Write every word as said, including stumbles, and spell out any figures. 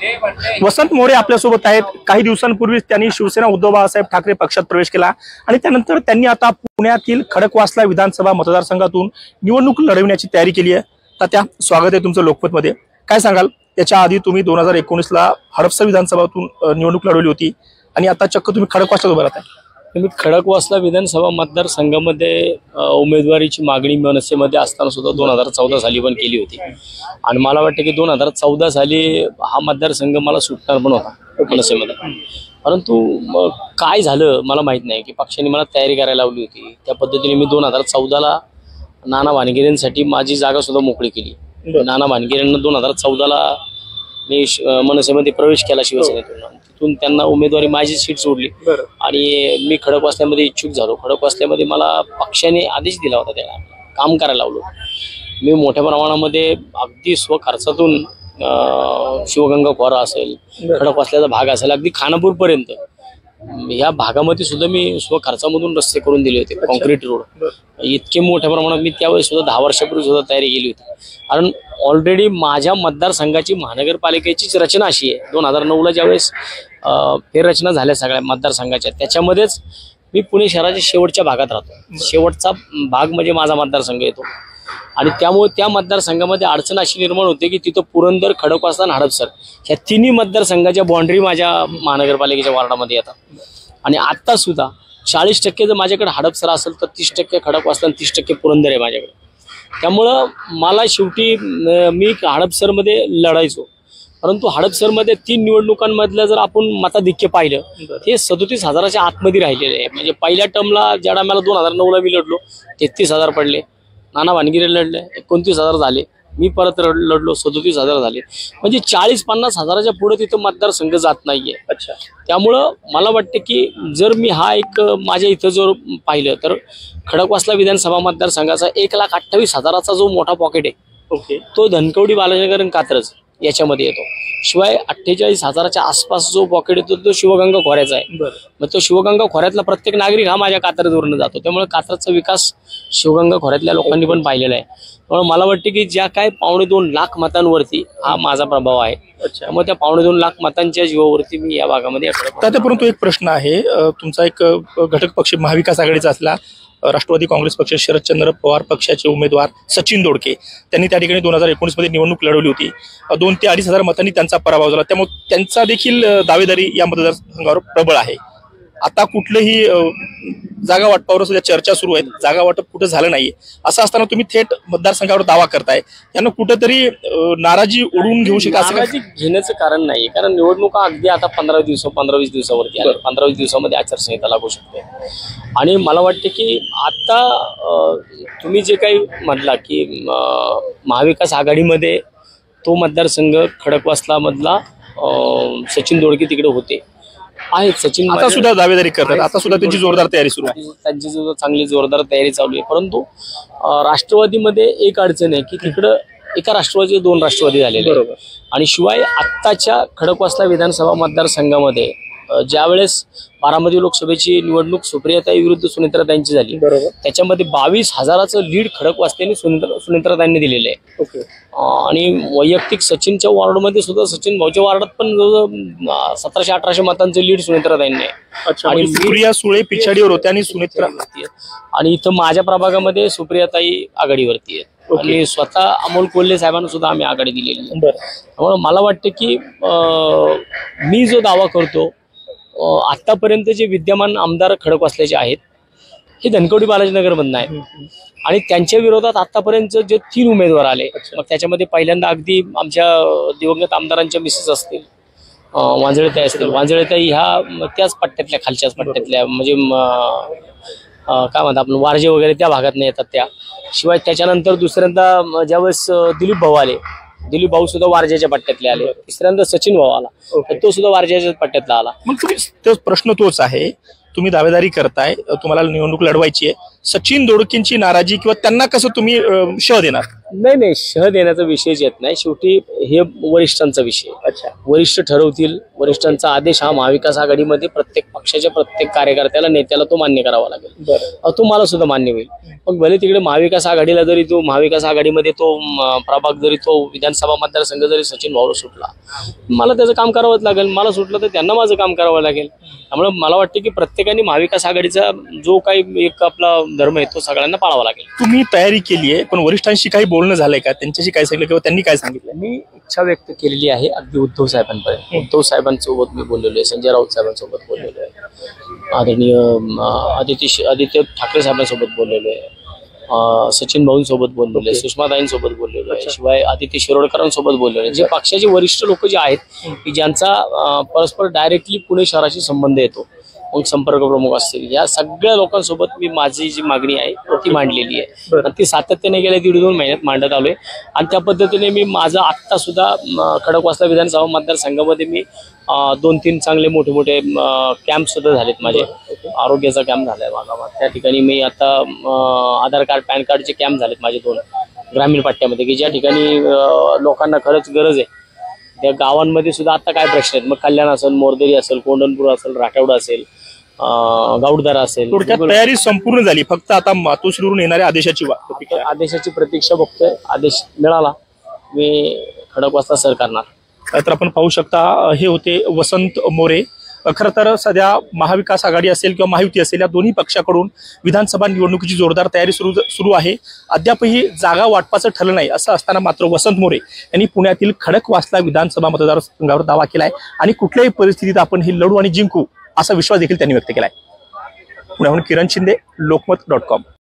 वसंत मोरे आपल्यासोबत आहेत। काही दिवसांपूर्वीच त्यांनी शिवसेना उद्धव बाळासाहेब ठाकरे पक्षात प्रवेश केला आणि त्यानंतर त्यांनी आता पुण्यातील खडकवासला विधानसभा मतदारसंघातून निवडणूक लढवण्याची तयारी केली आहे। तात्या, स्वागत आहे तुमचं लोकमतमध्ये। काय सांगाल, याच्या आधी तुम्ही दोन हजार एकोणीस ला हडपसर विधानसभातून निवडणूक लढवली होती आणि आता चक्क तुम्ही खडकवासला उभे राहताय। मी खडकवासला विधानसभा मतदारसंघामध्ये उमेदवारीची मागणी मनसेमध्ये असताना सुद्धा दोन हजार चौदा साली पण केली होती आणि मला वाटतं की दोन हजार चौदा साली हा मतदारसंघ मला सुटणार पण होता मनसेमध्ये। परंतु काय झालं मला माहित नाही की पक्षाने मला तयारी करायला लावली होती। त्या पद्धतीने मी दोन हजार चौदाला नाना भानगिरेंसाठी माझी जागा सुद्धा मोकळी केली। नाना भानगिरेंना दोन हजार चौदाला मी मनसेमध्ये प्रवेश केला शिवसेनेतून। तिथून त्यांना उमेदवारी माझी सीट सोडली आणि मी खडकवासल्यामध्ये इच्छुक झालो। खडकवासल्यामध्ये मला पक्षाने आदेश दिला होता, त्याला काम करायला लावलं। मी मोठ्या प्रमाणामध्ये अगदी स्वखर्चातून शिवगंगा खोरा असेल, खडकवासल्याचा भाग असेल, अगदी खानापूर पर्यंत या भागामध्ये सुद्धा मी स्वखर्चामधून रस्ते करून दिले होते, कॉन्क्रीट रोड। इतके मोठ्या प्रमाणात मी त्यावेळेस सुद्धा दहा वर्षापूर्वी सुद्धा तयारी केली होती। कारण ऑलरेडी माझ्या मतदारसंघाची महानगरपालिकेचीच रचना अशी आहे, दोन हजार नऊ ला ज्यावेळेस फेररचना झाल्या सगळ्या मतदारसंघाच्या, त्याच्यामध्येच मी पुणे शहराच्या शेवटच्या भागात राहतो। शेवटचा भाग म्हणजे माझा मतदारसंघ येतो आणि त्यामुळे त्या मतदारसंघामध्ये अडचण अशी निर्माण होते की तिथं पुरंदर, खडकवासला आणि हडपसर ह्या तिन्ही मतदारसंघाच्या बाउंड्री माझ्या महानगरपालिकेच्या वार्डामध्ये येतात। आणि आता सुद्धा चाळीस टक्के जर माझ्याकडे हडपसर असेल तर तीस टक्के खडकवासला आणि तीस टक्के पुरंदर आहे माझ्याकडे। त्यामुळं मला शेवटी मी हडपसरमध्ये लढायचो, परंतु हडपसरमध्ये तीन निवडणुकांमधलं जर आपण मताधिक्य पाहिलं ते सदोतीस हजाराच्या आतमध्ये राहिलेले आहे। म्हणजे पहिल्या टर्मला ज्या टायमाला दोन हजार नऊ ला मी लढलो तेहतीस हजार पडले, नाना भानगिरे लढले एकोणतीस हजार झाले, मी परत लढलो सदोतीस हजार झाले। म्हणजे चाळीस पन्नास हजाराच्या पुढे तिथं मतदारसंघ जात नाहीये। अच्छा, त्यामुळं मला वाटतं की जर मी हा एक माझ्या इथं जर पाहिलं तर खडकवासला विधानसभा मतदारसंघाचा एक लाख अठ्ठावीस हजाराचा जो मोठा पॉकेट आहे, ओके, तो धनकवडी, बालाजीनगर आणि कात्रज याच्यामध्ये येतो। शिवाय अठ्ठेचाळीस हजाराच्या आसपास जो पॉकेट येतो तो शिवगंगा खोऱ्याचा आहे। मग तो शिवगंगा खोऱ्यातला प्रत्येक नागरिक हा माझ्या कात्रजवरून जातो, त्यामुळे कात्रजचा विकास शिवगंगा खोऱ्यातल्या लोकांनी पण पाहिलेला आहे। त्यामुळे मला वाटतं की ज्या काय पावणे दोन लाख मतांवरती हा माझा प्रभाव आहे, त्यामुळे त्या पावणे दोन लाख मतांच्या जीवावरती मी या भागामध्ये। परंतु एक प्रश्न आहे, तुमचा एक घटक पक्ष महाविकास आघाडीचा असला राष्ट्रवादी काँग्रेस पक्ष, शरदचंद्र पवार पक्षाचे उमेदवार सचिन दोडके त्यांनी त्या ठिकाणी दोन हजार एकोणीस मध्ये निवडणूक लढवली होती। दोन ते अडीच हजार मतांनी त्यांचा पराभव झाला, त्यामुळे त्यांचा देखील दावेदारी या मतदारसंघावर प्रबळ आहे। आता कुठलंही जागा वाटपावर सुद्धा चर्चा सुरू आहे, जागा वाटप कुठं झालं नाहीये। असं असताना तुम्ही थेट मतदारसंघावर दावा करताय, यांना कुठंतरी नाराजी ओढून घेऊ शकता? नाराजी घेण्याचं कारण नाही, कारण निवडणुका अगदी आता पंधरा दिवस पंधरा वीस दिवसावरती आले, पंधरा वीस दिवसामध्ये आचारसंहिता लागू शकते। आणि मला वाटते की आता तुम्ही जे काही म्हटला की महाविकास आघाडीमध्ये तो मतदारसंघ खडकवासला मधला सचिन दोडके तिकडे होते आहेत, सचिन आता सुद्धा दावेदारी करतात, आता सुद्धा त्यांची जोरदार तयारी सुरू आहे, त्यांची सुद्धा चांगली जोरदार तयारी चालू आहे। परंतु राष्ट्रवादीमध्ये एक अडचण आहे की तिकडं एका राष्ट्रवादी दोन राष्ट्रवादी झालेले आहेत आणि शिवाय आत्ताच्या खडकवासला विधानसभा मतदारसंघामध्ये ज्यावेळेस बारामती लोकसभेची निवडणूक सुप्रियाताई विरुद्ध सुनेत्राताईंची झाली, त्याच्यामध्ये बावीस हजाराचं लीड खडकवासल्याने सुनेत्राताईंनी दिलेलं आहे। आणि वैयक्तिक सचिनच्या वॉर्डमध्ये सुद्धा सचिन भाऊच्या वार्डात पण सतराशे अठराशे मतांचं लीड सुनेत्राताईंनी आहे आणि सुप्रिया सुळे पिछाडीवर होत्या आणि सुनेत्रा, आणि इथं माझ्या प्रभागामध्ये सुप्रियाताई आघाडीवरती आहे आणि स्वतः अमोल कोल्हे साहेबांना सुद्धा आम्ही आघाडी दिलेली आहे। त्यामुळे मला वाटतं की मी जो दावा करतो, आतापर्यंत जे विद्यमान आमदार खडकवासल्याचे आहेत हे धनकवडी, बालाजीनगर मधून आहेत आणि त्यांच्या विरोधात आतापर्यंत जे तीन उमेदवार आले, मग त्याच्यामध्ये पहिल्यांदा अगदी आमच्या दिवंगत आमदारांच्या मिसेस असतील, वांजळेताई असतील, वांजळेताई ह्या त्याच पट्ट्यातल्या, खालच्याच पट्ट्यातल्या, म्हणजे काय म्हणतात आपण वारजे वगैरे त्या भागात नाही येतात त्या। शिवाय त्याच्यानंतर दुसऱ्यांदा ज्यावेळेस दिलीप भाऊ आले, दिलीप भाऊ सुद्धा वारजेच्या पट्ट्यातले आले, तिसऱ्यांदा सचिन भाऊ आला, तो सुद्धा वारजेच्या पट्ट्यातला आला। मग तुम्ही तो प्रश्न तोच आहे, तुम्ही दावेदारी करताय, तुम्हाला निवडणूक लढवायची आहे, सचिन दोडकेंची नाराजी किंवा त्यांना कसं तुम्ही अं, शह देणार? नाही नाही शह देण्याचा विषयच येत नाही. शेवटी हे वरिष्ठांचा विषय. अच्छा, वरिष्ठ ठरवतील. वरिष्ठांचा आदेश हा महाविकास आघाडीमध्ये प्रत्येक पक्षाच्या प्रत्येक कार्यकर्त्याला नेत्याला तो मान्य करावा लागेल. बरं. तो मला सुद्धा मान्य होईल. मग भले तिकडे महाविकास आघाडीला जरी तो महाविकास आघाडीमध्ये तो म, प्रभाग जरी तो विधानसभा मतदारसंघ जरी सचिन भाऊ सुटला, मला त्याचं काम करावंच लागेल. मला सुटलं तर त्यांना माझं काम करावं लागेल. त्यामुळे मला वाटतं की प्रत्येकाने महाविकास आघाडीचा जो काही एक आपला धर्म आहे तो सगळ्यांना पाळावा लागेल. तुम्ही तयारी केली आहे, पण वरिष्ठांशी काही बोलणं झालंय का? त्यांच्याशी काय सांगितलं किंवा त्यांनी काय सांगितलं? मी इच्छा व्यक्त केलेली आहे अगदी उद्धव साहेबांपर्यंत. उद्धव साहेबांसोबत मी बोललेलो आहे, संजय राऊत साहेबांसोबत बोललेलो आहे, आदरणीय आदित्य आदित्य ठाकरे साहेबांसोबत बोललेलो आहे, सचिन भाऊंसोबत बोललेलो आहे, सुषमाताईंसोबत बोललेलो आहे, शिवाय आदित्य शिरोडकरांसोबत बोललेलो आहे. जे पक्षाचे वरिष्ठ लोक जे आहेत की ज्यांचा परस्पर डायरेक्टली पुणे शहराशी संबंध येतो, मग संपर्क प्रमुख असतील, या सगळ्या लोकांसोबत मी माझी जी मागणी आहे ती मांडलेली आहे. आणि ती सातत्याने गेल्या दीड दोन महिन्यात मांडत आलोय. आणि त्या पद्धतीने मी माझं आत्ता सुद्धा खडकवासला विधानसभा मतदारसंघामध्ये मी दोन तीन चांगले मोठे मोठे कॅम्प सुद्धा झालेत. माझे आरोग्याचा कॅम्प झालाय माझा. त्या ठिकाणी मी आता आधार कार्ड पॅन कार्डचे कॅम्प झालेत माझे दोन ग्रामीण पट्ट्यामध्ये, की ज्या ठिकाणी लोकांना खरंच गरज आहे. त्या गावांमध्ये सुद्धा आता काय प्रश्न आहेत, मग कल्याण असेल, मोरदेरी असेल, कोंढणपूर असेल, राठवडा असेल, गावडदार असेल. थोडक्यात तयारी संपूर्ण झाली, फक्त आता मातोश्रीवरून येणाऱ्या आदेशाची वाट आदेशाची प्रतीक्षा बघतोय. आदेश मिळाला मी खडकवासला सर करणार. तर आपण पाहू शकता हे होते वसंत मोरे. खरं तर सध्या महाविकास आघाडी असेल किंवा महायुती असेल या दोन्ही पक्षाकडून विधानसभा निवडणुकीची जोरदार तयारी सुरू सुरू आहे. अद्यापही जागा वाटपाचं ठरलं नाही. असं असताना मात्र वसंत मोरे यांनी पुण्यातील खडकवासला विधानसभा मतदारसंघावर दावा केलाय आणि कुठल्याही परिस्थितीत आपण ही लढू आणि जिंकू असा विश्वास देखील त्यांनी व्यक्त केलाय. पुण्याहून किरण शिंदे, लोकमत डॉट कॉम.